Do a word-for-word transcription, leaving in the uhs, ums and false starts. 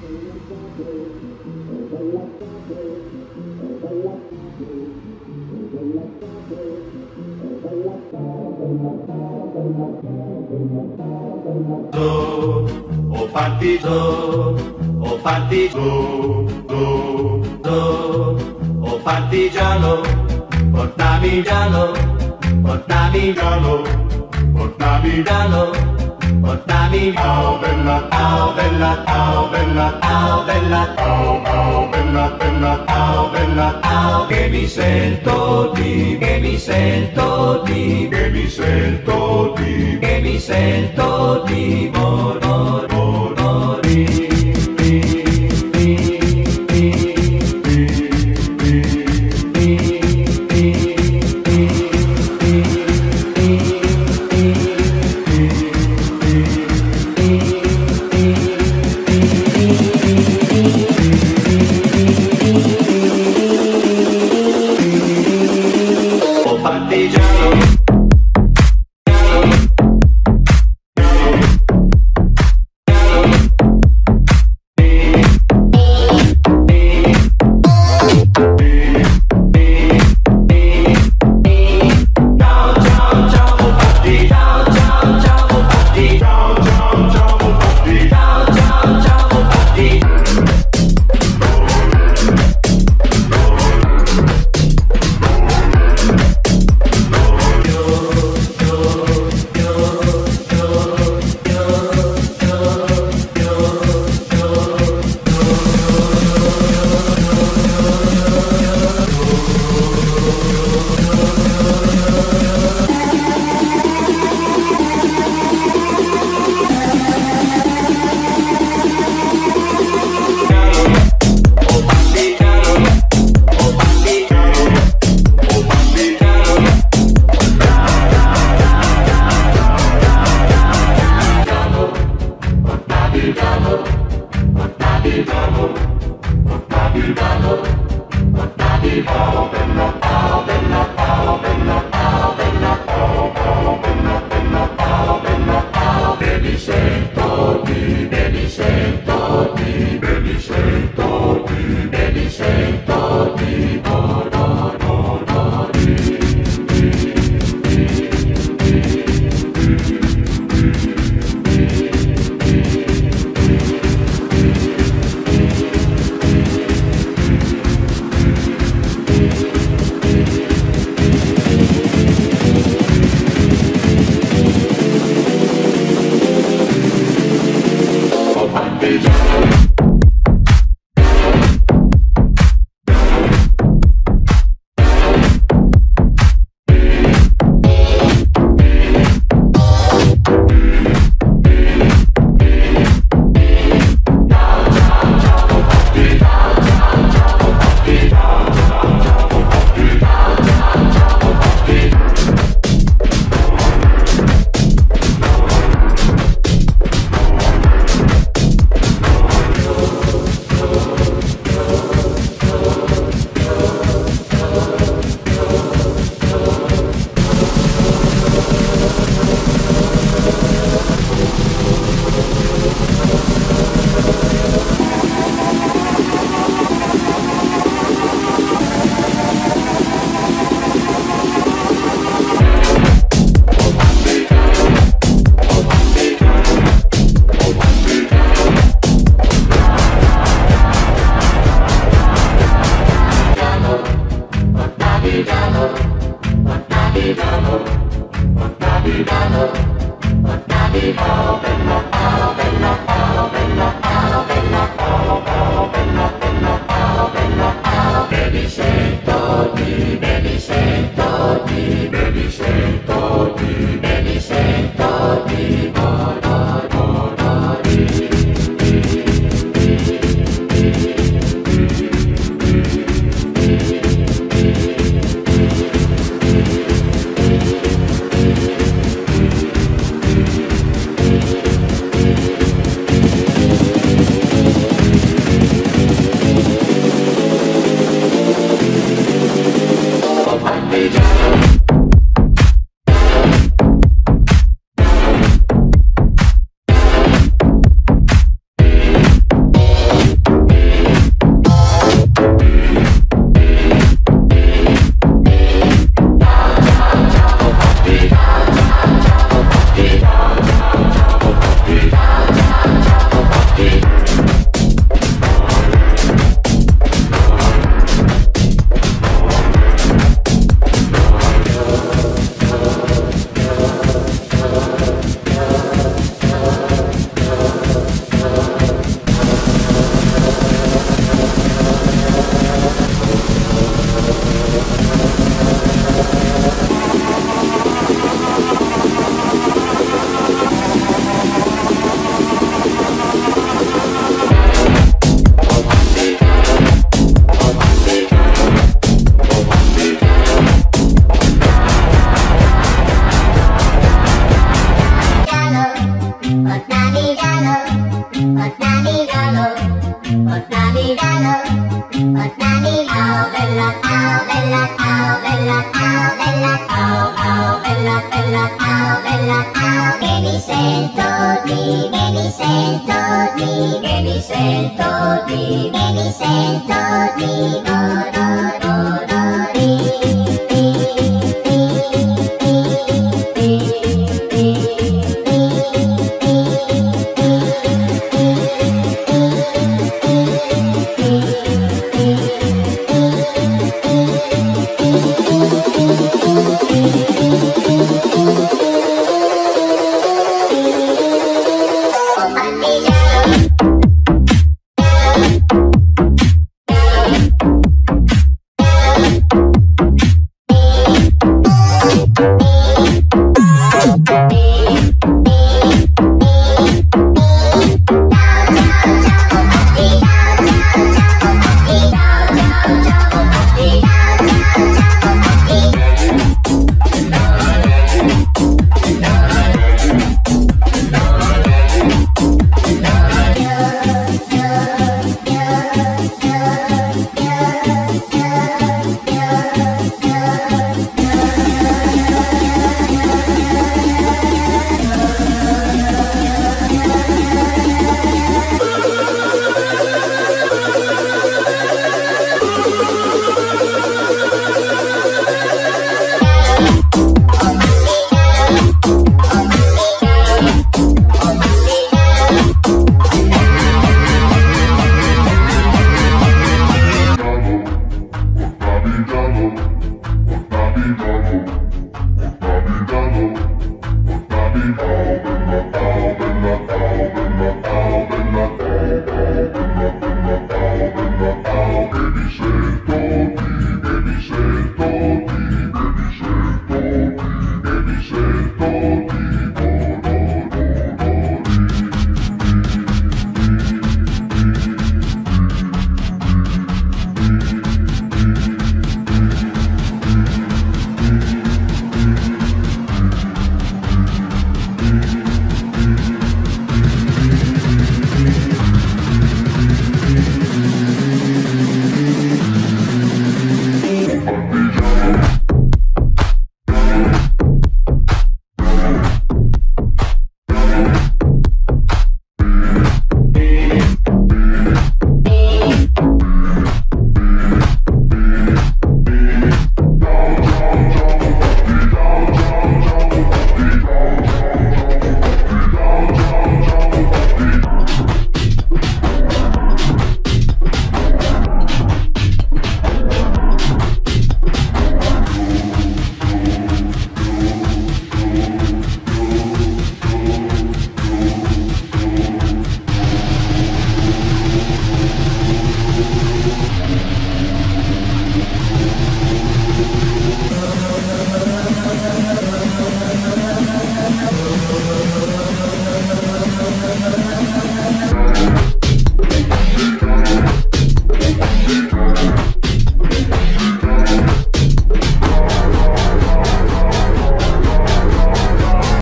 O partigiano, o partigiano, o partigiano, portami giallo, portami giallo, portami giallo, portami ciao bella, ciao bella, ciao bella, ciao bella, ciao, ciao bella, bella, ciao bella, ciao, che mi sento di, che mi sento di, che mi sento di, che mi sento di morire, morire. giallo, portami ciao, bella ciao, bella ciao, bella ciao, bella ciao, ciao, bella, bella ciao, bella ciao, che mi sento di, che mi sento di, che mi sento di, che mi sento di, do, do, do, do, di, di, di, di, di, di, Bella ciao, bella ciao, bella ciao, bella ciao, bella ciao, bella ciao.